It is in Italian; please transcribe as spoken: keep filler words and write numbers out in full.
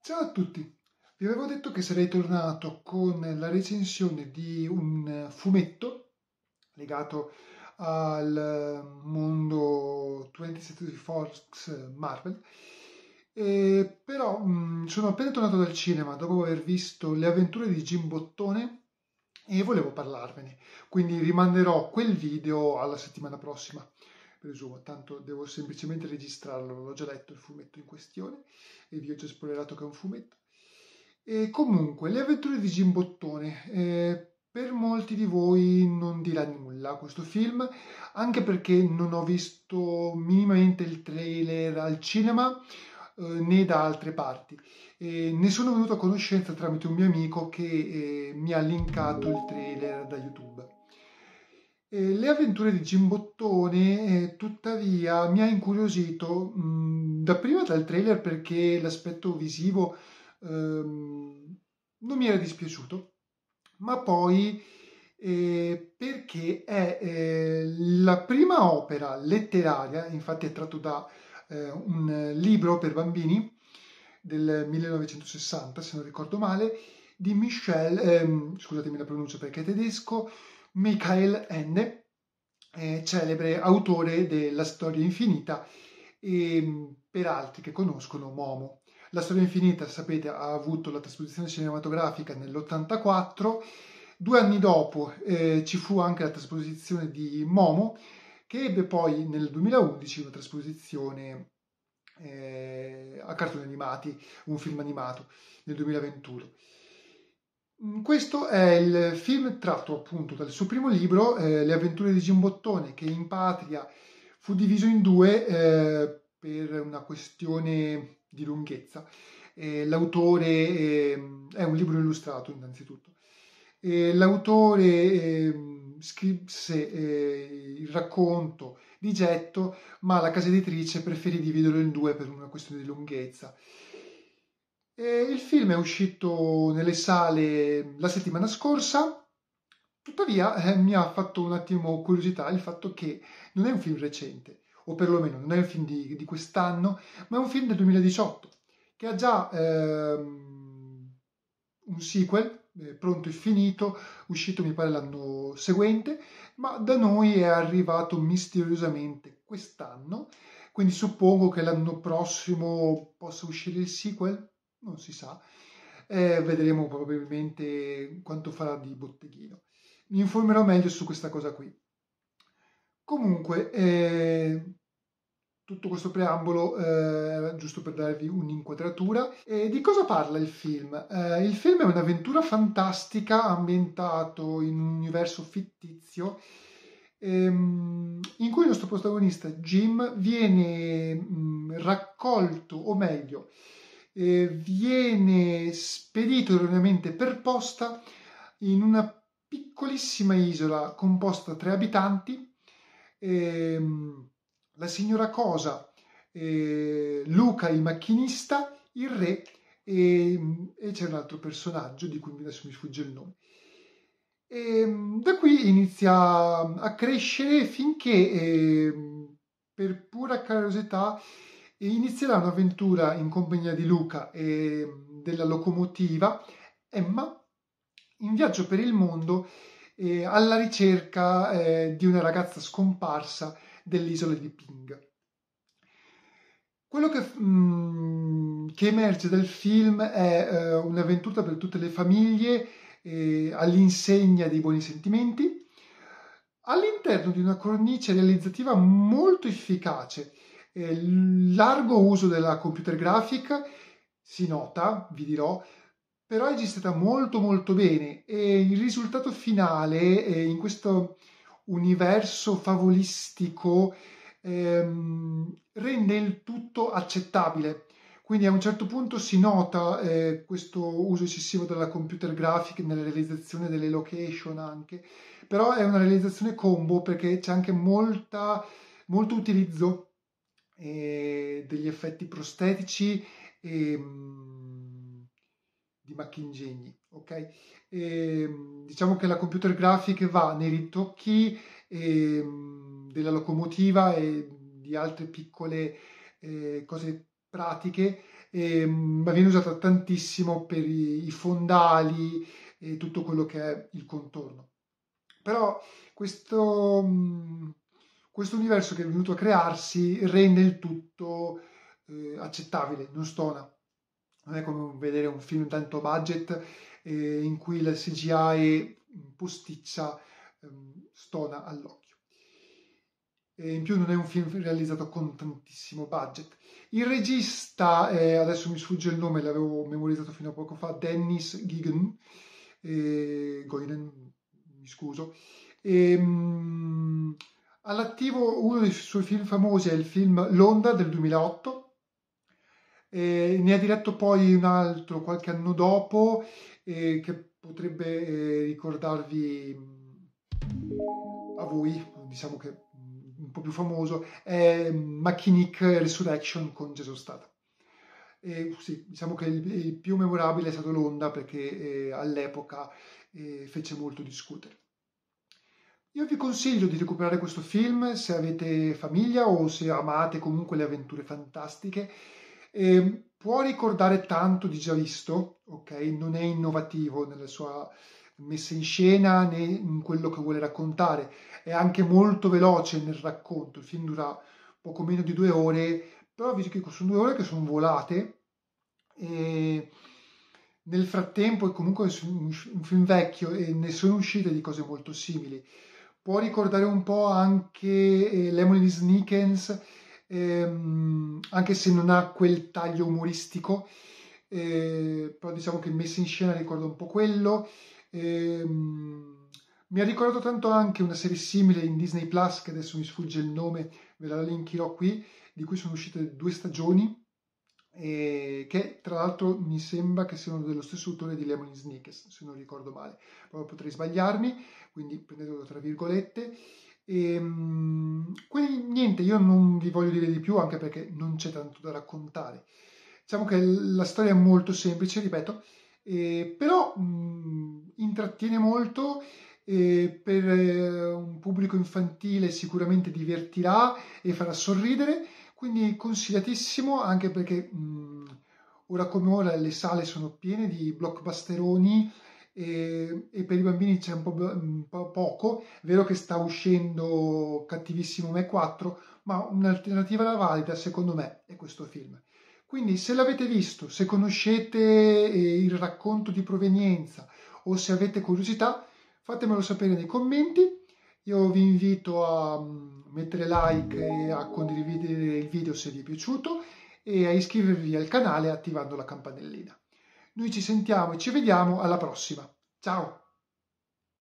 Ciao a tutti, vi avevo detto che sarei tornato con la recensione di un fumetto legato al mondo ventieth Century Fox Marvel, e però mh, sono appena tornato dal cinema dopo aver visto Le avventure di Jim Bottone e volevo parlarvene, quindi rimanderò quel video alla settimana prossima, presumo, tanto devo semplicemente registrarlo, l'ho già letto il fumetto in questione e vi ho già spoilerato che è un fumetto. E comunque, Le avventure di Jim Bottone. Eh, per molti di voi non dirà nulla questo film, anche perché non ho visto minimamente il trailer al cinema eh, né da altre parti. E ne sono venuto a conoscenza tramite un mio amico che eh, mi ha linkato il trailer da YouTube. Eh, Le avventure di Jim Bottone, eh, tuttavia, mi ha incuriosito mh, dapprima dal trailer perché l'aspetto visivo ehm, non mi era dispiaciuto, ma poi eh, perché è eh, la prima opera letteraria, infatti è tratto da eh, un libro per bambini del millenovecentosessanta, se non ricordo male, di Michel, ehm, scusatemi la pronuncia perché è tedesco, Michael Ende, eh, celebre autore della Storia Infinita e per altri che conoscono Momo. La Storia Infinita, sapete, ha avuto la trasposizione cinematografica nell'ottantaquattro, due anni dopo eh, ci fu anche la trasposizione di Momo, che ebbe poi nel duemilaundici una trasposizione eh, a cartoni animati, un film animato nel duemilaventuno. Questo è il film tratto appunto dal suo primo libro, eh, Le avventure di Jim Bottone, che in patria fu diviso in due eh, per una questione di lunghezza. Eh, l'autore eh, è un libro illustrato innanzitutto. E l'autore eh, scrisse eh, il racconto di getto, ma la casa editrice preferì dividerlo in due per una questione di lunghezza. E il film è uscito nelle sale la settimana scorsa, tuttavia eh, mi ha fatto un attimo curiosità il fatto che non è un film recente, o perlomeno non è un film di, di quest'anno, ma è un film del duemiladiciotto, che ha già ehm, un sequel eh, pronto e finito, uscito mi pare l'anno seguente, ma da noi è arrivato misteriosamente quest'anno, quindi suppongo che l'anno prossimo possa uscire il sequel, non si sa, eh, vedremo probabilmente quanto farà di botteghino. Mi informerò meglio su questa cosa qui. Comunque, eh, tutto questo preambolo eh, era giusto per darvi un'inquadratura. E di cosa parla il film? Eh, il film è un'avventura fantastica ambientato in un universo fittizio ehm, in cui il nostro protagonista Jim viene mh, raccolto, o meglio, eh, viene spedito erroneamente per posta in una piccolissima isola composta da tre abitanti, ehm, la signora Cosa, eh, Luca il macchinista, il re e, e c'è un altro personaggio di cui adesso mi sfugge il nome. E da qui inizia a crescere finché, eh, per pura curiosità, inizierà un'avventura in compagnia di Luca e della locomotiva Emma in viaggio per il mondo eh, alla ricerca eh, di una ragazza scomparsa dell'isola di Ping. Quello che, mh, che emerge dal film è eh, un'avventura per tutte le famiglie eh, all'insegna dei buoni sentimenti, all'interno di una cornice realizzativa molto efficace. Eh, largo uso della computer graphic si nota, vi dirò, però è gestita molto molto bene e il risultato finale eh, in questo universo favolistico ehm, rende il tutto accettabile. Quindi a un certo punto si nota eh, questo uso eccessivo della computer graphic nella realizzazione delle location anche, però è una realizzazione combo perché c'è anche molta, molto utilizzo eh, degli effetti prostetici e mh, di macchinegni, ok? E, diciamo che la computer graphic va nei ritocchi e, della locomotiva e di altre piccole eh, cose pratiche e, ma viene usata tantissimo per i, i fondali e tutto quello che è il contorno. Però questo, mh, questo universo che è venuto a crearsi rende il tutto eh, accettabile, non stona. Non è come vedere un film tanto budget eh, in cui la C G I posticcia ehm, stona all'occhio. E in più non è un film realizzato con tantissimo budget. Il regista, eh, adesso mi sfugge il nome, l'avevo memorizzato fino a poco fa, Dennis Gigan, eh, Goinen, mi scuso. E, mh, all'attivo uno dei suoi film famosi è il film L'Onda del duemilaotto, e ne ha diretto poi un altro qualche anno dopo eh, che potrebbe eh, ricordarvi mh, a voi, diciamo che mh, un po' più famoso, è Machinic Resurrection con Jason Statham. E, sì, diciamo che il, il più memorabile è stato L'Onda perché eh, all'epoca eh, fece molto discutere. Io vi consiglio di recuperare questo film se avete famiglia o se amate comunque le avventure fantastiche. Eh, può ricordare tanto di già visto, ok? Non è innovativo nella sua messa in scena né in quello che vuole raccontare. È anche molto veloce nel racconto. Il film dura poco meno di due ore, però vi dico che sono due ore che sono volate. E nel frattempo è comunque un film vecchio e ne sono uscite di cose molto simili. Può ricordare un po' anche eh, Lemony Snickens, ehm, anche se non ha quel taglio umoristico, eh, però diciamo che messa in scena ricorda un po' quello. Ehm, mi ha ricordato tanto anche una serie simile in Disney Plus, che adesso mi sfugge il nome, ve la linkerò qui, di cui sono uscite due stagioni, e che tra l'altro mi sembra che siano dello stesso autore di Lemony Snickens, se non ricordo male, poi potrei sbagliarmi, quindi prendetelo tra virgolette. E, quindi niente, io non vi voglio dire di più anche perché non c'è tanto da raccontare. Diciamo che la storia è molto semplice, ripeto, eh, però mh, intrattiene molto. E per eh, un pubblico infantile sicuramente divertirà e farà sorridere, quindi consigliatissimo anche perché mh, ora come ora le sale sono piene di blockbusteroni e, e per i bambini c'è un po', un po' poco. È vero che sta uscendo Cattivissimo Me quattro, ma un'alternativa valida secondo me è questo film. Quindi se l'avete visto, se conoscete eh, il racconto di provenienza o se avete curiosità, fatemelo sapere nei commenti. Io vi invito a mm, mettere like e a condividere il video se vi è piaciuto e a iscrivervi al canale attivando la campanellina. Noi ci sentiamo e ci vediamo alla prossima. Ciao!